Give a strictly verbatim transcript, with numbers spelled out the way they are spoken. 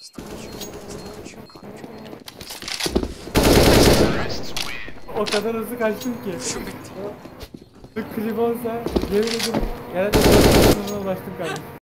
Hızlı kaçıyor. Hızlı kaçıyor kanka. O kadar hızlı kaçtım ki. Şu bitti. Bu klip olsa yemin ederim herhalde dört ulaştım kardeşim.